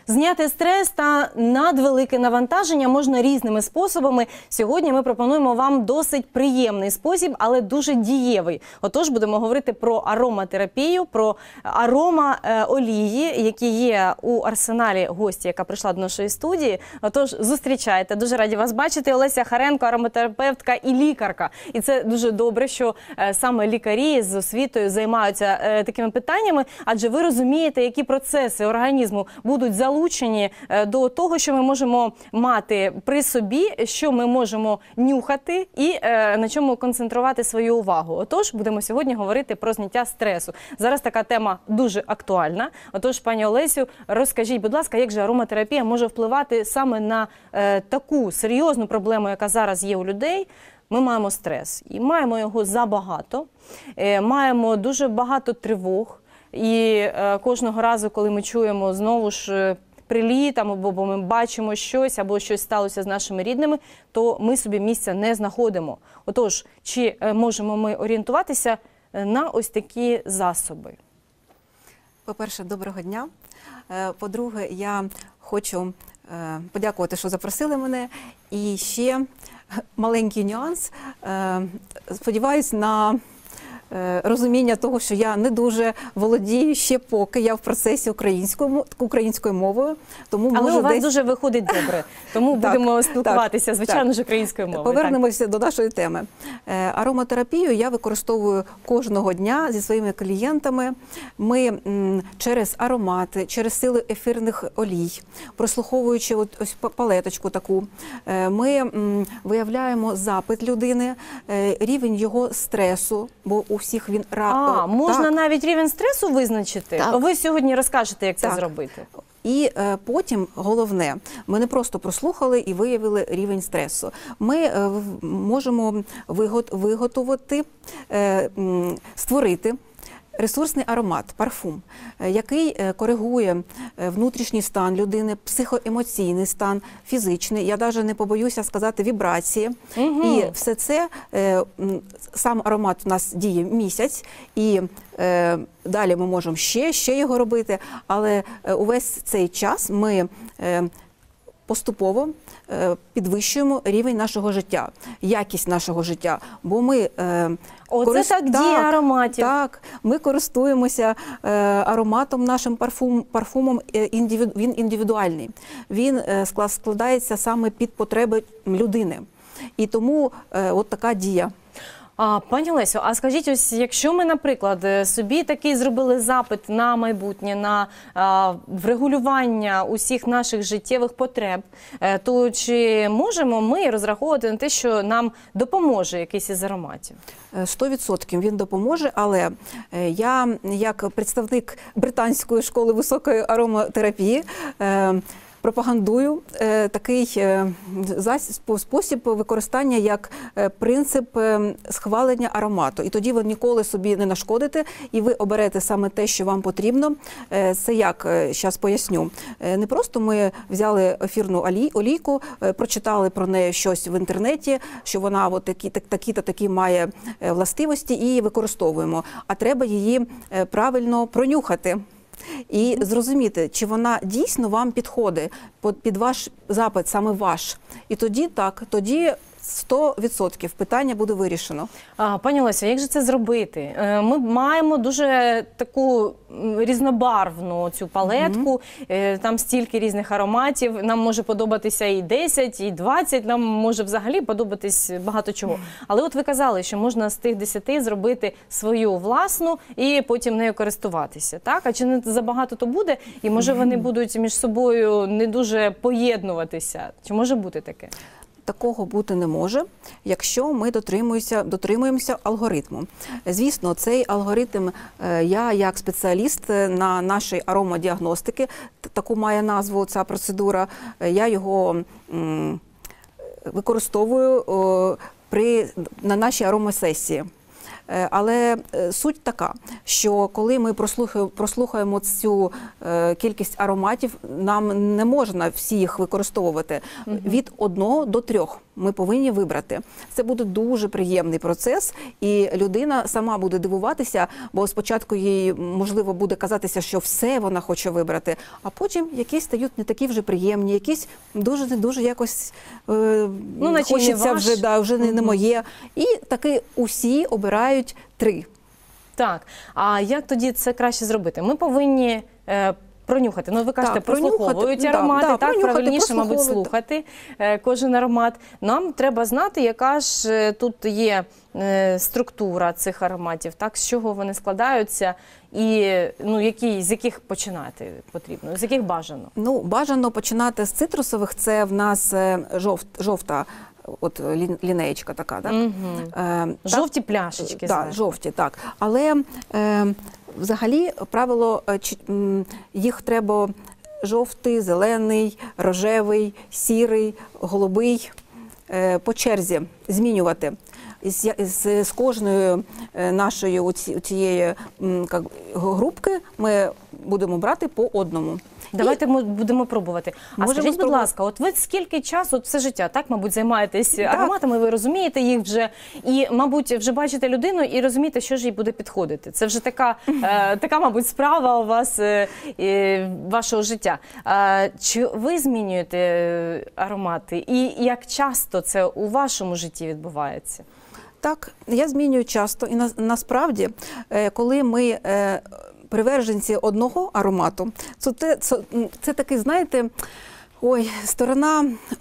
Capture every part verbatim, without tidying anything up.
Зняти стрес та надвелике навантаження можна різними способами. Сьогодні ми пропонуємо вам досить приємний спосіб, але дуже дієвий. Отож, будемо говорити про ароматерапію, про аромаолії, які є у арсеналі гості, яка прийшла до нашої студії. Отож, зустрічайте. Дуже раді вас бачити. Олеся Харенко, ароматерапевтка і лікарка. І це дуже добре, що саме лікарі з освітою займаються такими питаннями, адже ви розумієте, які процеси організму будуть залучені до того, що ми можемо мати при собі, що ми можемо нюхати і на чому концентрувати свою увагу. Отож, будемо сьогодні говорити про зняття стресу. Зараз така тема дуже актуальна. Отож, пані Олесю, розкажіть, будь ласка, як же ароматерапія може впливати саме на е, таку серйозну проблему, яка зараз є у людей. Ми маємо стрес і маємо його забагато, е, маємо дуже багато тривог. І е, кожного разу, коли ми чуємо знову ж приліт, або ми бачимо щось, або щось сталося з нашими рідними, то ми собі місця не знаходимо. Отож, чи е, можемо ми орієнтуватися на ось такі засоби? По-перше, доброго дня. По-друге, я хочу подякувати, що запросили мене. І ще маленький нюанс. Сподіваюсь на розуміння того, що я не дуже володію ще поки, я в процесі українською, українською мовою. Тому Але можу у вас десь... дуже виходить добре, тому так, будемо спілкуватися, так, звичайно так. ж, українською мовою. Повернемося так. до нашої теми. Ароматерапію я використовую кожного дня зі своїми клієнтами. Ми м, через аромати, через сили ефірних олій, прослуховуючи от, ось палеточку таку, ми м, виявляємо запит людини, рівень його стресу, бо у всіх він рак. А, можна так. навіть рівень стресу визначити? Так. Ви сьогодні розкажете, як це Так. зробити. І е, потім, головне, ми не просто прослухали і виявили рівень стресу. Ми е, можемо вигот, виготовити, е, м, створити ресурсний аромат, парфум, який коригує внутрішній стан людини, психоемоційний стан, фізичний, я навіть не побоюся сказати, вібрації. Угу. І все це, сам аромат у нас діє місяць, і далі ми можемо ще, ще його робити, але увесь цей час ми поступово підвищуємо рівень нашого життя, якість нашого життя, бо ми Оце корист... так діє так, ароматів. Так, ми користуємося е, ароматом нашим парфум, парфумом, е, індивіду, він індивідуальний, він е, складається саме під потреби людини, і тому е, от така дія. А, пані Лесю, а скажіть, ось якщо ми, наприклад, собі такий зробили запит на майбутнє, на а, врегулювання усіх наших життєвих потреб, то чи можемо ми розраховувати на те, що нам допоможе якийсь із ароматів? сто відсотків він допоможе, але я, як представник британської школи високої ароматерапії, пропагандую е, такий е, засіб, спосіб використання як е, принцип е, схвалення аромату. І тоді ви ніколи собі не нашкодите, і ви оберете саме те, що вам потрібно. Е, це як, е, зараз поясню. Е, не просто ми взяли ефірну олій, олійку, е, прочитали про неї щось в інтернеті, що вона от такі, так, такі-то такі має властивості, і її використовуємо. А треба її е, правильно пронюхати. І зрозуміти, чи вона дійсно вам підходить, під ваш запит, саме ваш. І тоді так, тоді сто відсотків питання буде вирішено. А, пані Лесю, як же це зробити? Ми маємо дуже таку різнобарвну цю палетку, mm-hmm. там стільки різних ароматів, нам може подобатися і десять, і двадцять, нам може взагалі подобатись багато чого. Але от ви казали, що можна з тих десяти зробити свою власну і потім нею користуватися, так? А чи не забагато то буде? І може вони будуть між собою не дуже поєднуватися? Чи може бути таке? Такого бути не може, якщо ми дотримуємося, дотримуємося алгоритму. Звісно, цей алгоритм, я як спеціаліст на нашій аромадіагностики, таку має назву ця процедура, я його м, використовую о, при, на нашій аромасесії. Е, Але е, суть така, що коли ми прослухаємо, прослухаємо цю е, кількість ароматів, нам не можна всі їх використовувати. Угу. Від одного до трьох ми повинні вибрати. Це буде дуже приємний процес, і людина сама буде дивуватися, бо спочатку їй, можливо, буде казатися, що все вона хоче вибрати, а потім якісь стають не такі вже приємні, якісь дуже-дуже якось е, ну, хочеться вже, да, вже не, не моє. І таки усі обирають три. Так, а як тоді це краще зробити? Ми повинні е, пронюхати. Ну, ви кажете, так, прослуховують да, аромати, да, так, правильніше, мабуть, слухати е, кожен аромат. Нам треба знати, яка ж е, тут є е, структура цих ароматів, так, з чого вони складаються і ну, які, з яких починати потрібно, з яких бажано? Ну, бажано починати з цитрусових, це в нас е, жовт, жовта от лінеєчка така, так? Угу. Е, жовті так, пляшечки. Так, жовті, так. Але е, взагалі правило, їх треба жовтий, зелений, рожевий, сірий, голубий е, по черзі змінювати. З, з, з кожної нашої цієї групки ми будемо брати по одному. Давайте і... ми будемо пробувати. А скажіть, будь спробувати. ласка, от ви скільки часу, все життя, так, мабуть, займаєтесь так. ароматами, ви розумієте їх вже, і, мабуть, вже бачите людину і розумієте, що ж їй буде підходити. Це вже така, е, така мабуть, справа у вас, е, е, вашого життя. Е, чи ви змінюєте аромати? І як часто це у вашому житті відбувається? Так, я змінюю часто. І на, насправді, е, коли ми... Е, приверженці одного аромату, це, це, це, це такий, знаєте, ой, сторона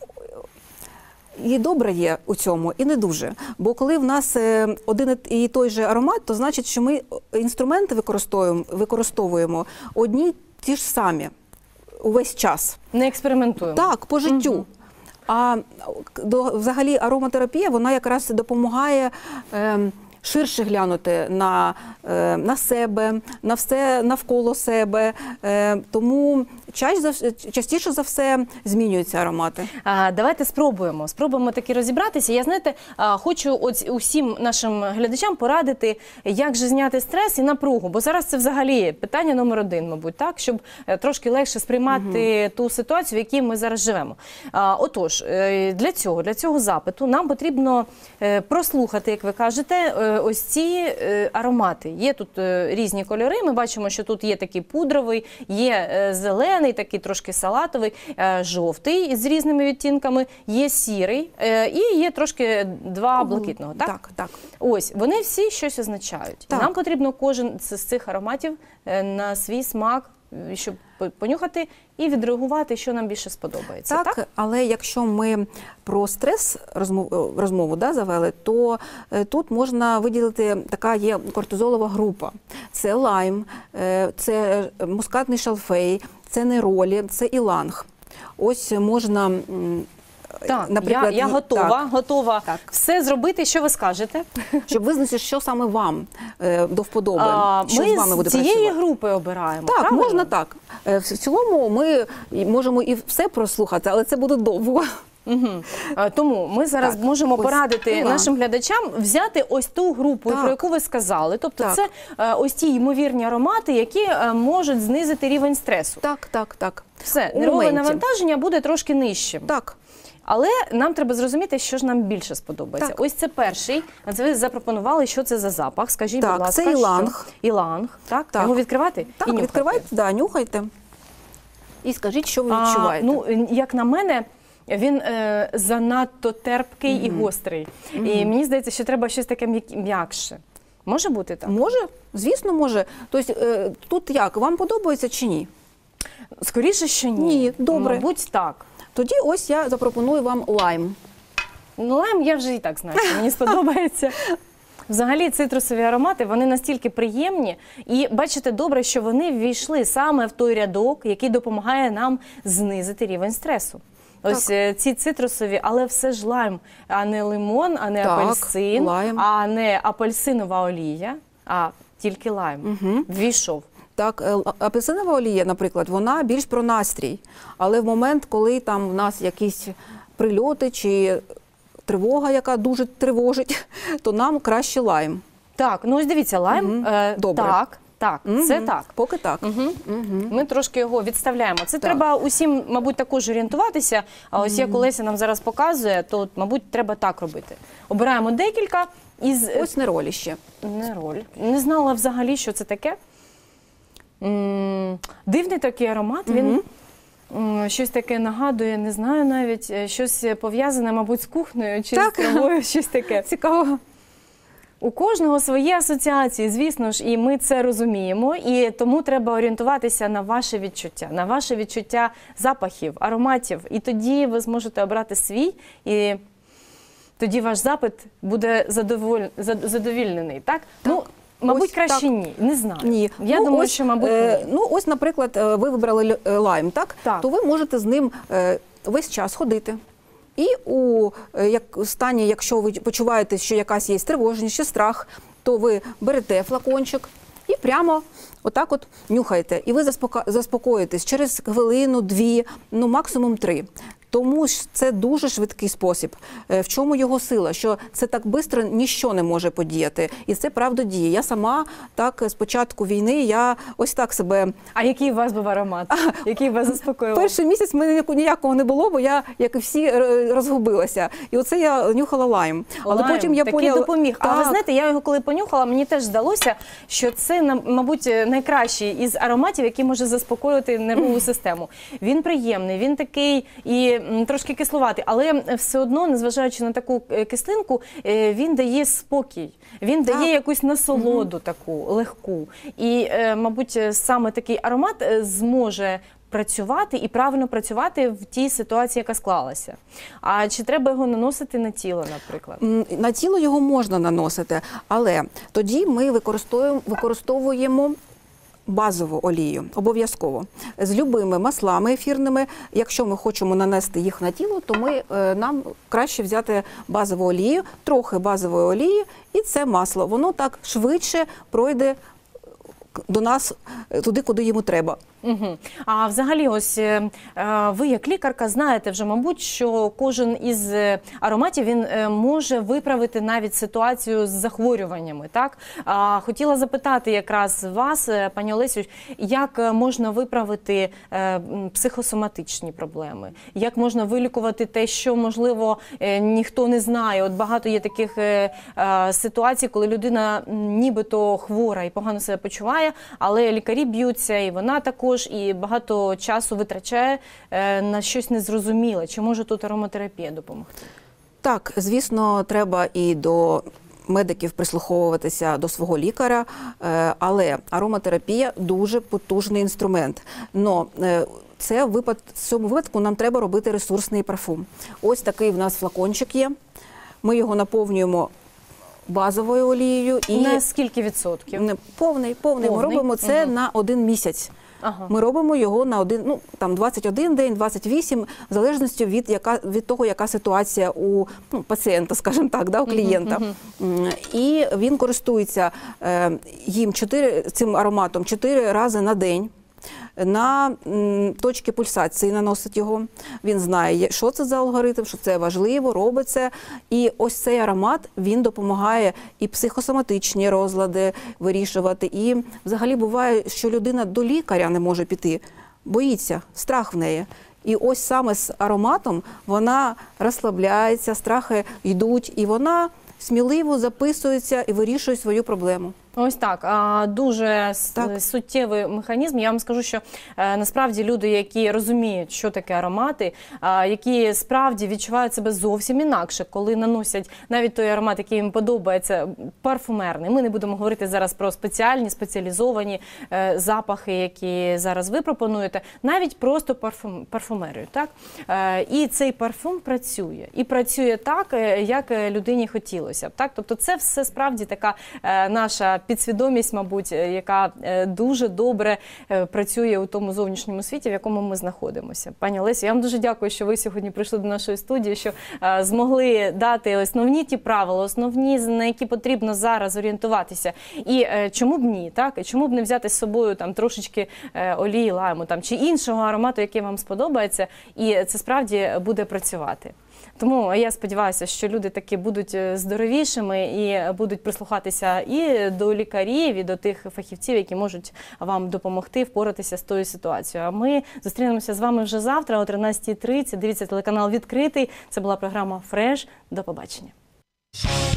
і добра є у цьому, і не дуже. Бо коли в нас один і той же аромат, то значить, що ми інструменти використовуємо, використовуємо одні ті ж самі увесь час. Не експериментуємо. Так, по життю. Угу. А до, взагалі ароматерапія, вона якраз допомагає е, ширше глянути на, на себе, на все навколо себе. Тому частіше за все змінюються аромати. А, давайте спробуємо. Спробуємо таки розібратися. Я, знаєте, хочу ось усім нашим глядачам порадити, як же зняти стрес і напругу. Бо зараз це взагалі питання номер один, мабуть, так? Щоб трошки легше сприймати угу. ту ситуацію, в якій ми зараз живемо. А, отож, для цього, для цього запиту нам потрібно прослухати, як ви кажете, ось ці аромати. Є тут різні кольори, ми бачимо, що тут є такий пудровий, є зелений, такий трошки салатовий, жовтий з різними відтінками, є сірий і є трошки два блакитного. Так? Так, так. Ось, вони всі щось означають. Так. Нам потрібно кожен з цих ароматів на свій смак, щоб понюхати і відреагувати, що нам більше сподобається. Так, так? Але якщо ми про стрес розмову, розмову да, завели, то е, тут можна виділити, така є кортизолова група. Це лайм, е, це мускатний шалфей, це неролі, це іланг. Ось можна... Так, наприклад, я, я готова, так, готова так. все зробити, що ви скажете. Щоб визначити, що саме вам е, до вподоби, а, що ми з вами буде працювати. Ми з цієї працювати. групи обираємо, Так, правильно? можна так. Е, в цілому ми можемо і все прослухати, але це буде довго. Угу. Тому ми зараз так, можемо ось, порадити іланг. нашим глядачам взяти ось ту групу, так. про яку ви сказали. Тобто так. це ось ті ймовірні аромати, які можуть знизити рівень стресу. Так, так, так. Все, нервове навантаження буде трошки нижчим. Так. Але нам треба зрозуміти, що ж нам більше сподобається. Так. Ось це перший. Ви запропонували, що це за запах. Скажіть, так, будь ласка, це іланг. Що? Іланг. Так? так. Його відкривати? Так, і відкривайте, да, нюхайте. І скажіть, що ви відчуваєте. А, ну, як на мене, він е, занадто терпкий mm-hmm. і гострий. Mm-hmm. І мені здається, що треба щось таке м'якше. Може бути так? Може, звісно, може. Тобто, е, тут як, вам подобається чи ні? Скоріше, що ні. Ні, добре. Мабуть, так. Тоді ось я запропоную вам лайм. Ну, лайм я вже і так знаю, що мені сподобається. Взагалі, цитрусові аромати, вони настільки приємні. І бачите, добре, що вони ввійшли саме в той рядок, який допомагає нам знизити рівень стресу. Ось так. ці цитрусові, але все ж лайм, а не лимон, а не так, апельсин, лайм. а не апельсинова олія, а тільки лайм угу. ввійшов. Так, апельсинова олія, наприклад, вона більш про настрій. Але в момент, коли там в нас якісь прильоти чи тривога, яка дуже тривожить, то нам краще лайм. Так, ну ось дивіться, лайм. Мгм. Е, Добре. Так, так, це Мгм. так. Поки так. Угу. Мгм. Ми трошки його відставляємо. Це Так. треба усім, мабуть, також орієнтуватися. А ось як Олеся нам зараз показує, то, мабуть, треба так робити. Обираємо декілька із... Ось нероліще. Не роль. Не знала взагалі, що це таке. М, Дивний такий аромат. Він м, щось таке нагадує, не знаю навіть, е, щось пов'язане, мабуть, з кухнею чи Так. з травою, щось таке. Цікаво. У кожного свої асоціації, звісно ж, і ми це розуміємо, і тому треба орієнтуватися на ваше відчуття, на ваше відчуття запахів, ароматів, і тоді ви зможете обрати свій, і тоді ваш запит буде задоволь... зад- задовільнений, так? Ну, мабуть, Ось краще так. ні, не знаю. Ні. Я Ну, думаю, ось, що, мабуть, е, ні. ну, ось, наприклад, е, ви вибрали лю- е, лайм, так? Так. То ви можете з ним е, весь час ходити. І у е, як, стані, якщо ви почуваєте, що якась є тривожність, чи страх, то ви берете флакончик і прямо отак от нюхаєте. І ви заспока- заспокоїтесь через хвилину, дві, ну максимум три. Тому ж це дуже швидкий спосіб. Е, В чому його сила? Що це так швидко ніщо не може подіяти. І це правда діє. Я сама так з початку війни, я ось так себе... А який у вас був аромат? Який вас заспокоював? Перший місяць в мене ніяку- ніякого не було, бо я, як і всі, р- розгубилася. І оце я нюхала лайм. Але Лайм, потім я такий поняла... допоміг. А ви Так. знаєте, я його коли понюхала, мені теж здалося, що це, нам- мабуть, найкращий із ароматів, який може заспокоювати нервову систему. Він приємний, він такий і м, трошки кислуватий, але все одно, незважаючи на таку е, кислинку, е, він дає спокій, він Так. дає якусь насолоду таку, легку. І, е, мабуть, саме такий аромат е, зможе працювати і правильно працювати в тій ситуації, яка склалася. А чи треба його наносити на тіло, наприклад? М, На тіло його можна наносити, але тоді ми використовуємо, використовуємо базову олію, обов'язково. З любими маслами ефірними. Якщо ми хочемо нанести їх на тіло, то ми, е, нам краще взяти базову олію, трохи базової олії, і це масло. Воно так швидше пройде до нас е, туди, куди йому треба. Угу. А взагалі, ось е, е, ви як лікарка знаєте вже, мабуть, що кожен із е, ароматів він е, може виправити навіть ситуацію з захворюваннями. Так а, хотіла запитати якраз вас, е, пані Олесю, як е, можна виправити е, м, психосоматичні проблеми, як можна вилікувати те, що можливо е, ніхто не знає. От багато є таких е, е, ситуацій, коли людина м, нібито хвора і погано себе почуває, але лікарі б'ються, і вона також. І багато часу витрачає е, на щось незрозуміле. Чи може тут ароматерапія допомогти? Так, звісно, треба і до медиків прислуховуватися до свого лікаря, е, але ароматерапія дуже потужний інструмент. Но е, це в випад, в цьому випадку нам треба робити ресурсний парфум. Ось такий в нас флакончик є. Ми його наповнюємо базовою олією. І На скільки відсотків? Не, повний, повний. Ми Повний? робимо це Мгм. на один місяць. Ага. Ми робимо його на один, ну там двадцять один день, двадцять вісім, в залежності від яка від того, яка ситуація у ну, пацієнта, скажімо так, да, у клієнта. М, І він користується е, їм чотири цим ароматом чотири рази на день. На м, точки пульсації наносить його. Він знає, що це за алгоритм, що це важливо, робить це. І ось цей аромат, він допомагає і психосоматичні розлади вирішувати. І взагалі буває, що людина до лікаря не може піти, боїться, страх в неї. І ось саме з ароматом вона розслабляється, страхи йдуть, і вона сміливо записується і вирішує свою проблему. Ось так, а, дуже с- Так. суттєвий механізм. Я вам скажу, що е, насправді люди, які розуміють, що таке аромати, а, які справді відчувають себе зовсім інакше, коли наносять навіть той аромат, який їм подобається, парфумерний. Ми не будемо говорити зараз про спеціальні, спеціалізовані е, запахи, які зараз ви пропонуєте, навіть просто парфум, парфумерію. Так? Е, і цей парфум працює. І працює так, е, як е, людині хотілося б. Так? Тобто це все справді така е, наша підсвідомість, мабуть, яка е, дуже добре е, працює у тому зовнішньому світі, в якому ми знаходимося. Пані Олесю, я вам дуже дякую, що ви сьогодні прийшли до нашої студії, що е, змогли дати основні ті правила, основні, на які потрібно зараз орієнтуватися. І е, чому б ні, так? І чому б не взяти з собою там трошечки е, олії лайму там, чи іншого аромату, який вам сподобається, і це справді буде працювати. Тому я сподіваюся, що люди таки будуть здоровішими і будуть прислухатися і до лікарів, і до тих фахівців, які можуть вам допомогти впоратися з тою ситуацією. А ми зустрінемося з вами вже завтра о тринадцятій тридцять. Дивіться телеканал «Відкритий». Це була програма «Фреш». До побачення.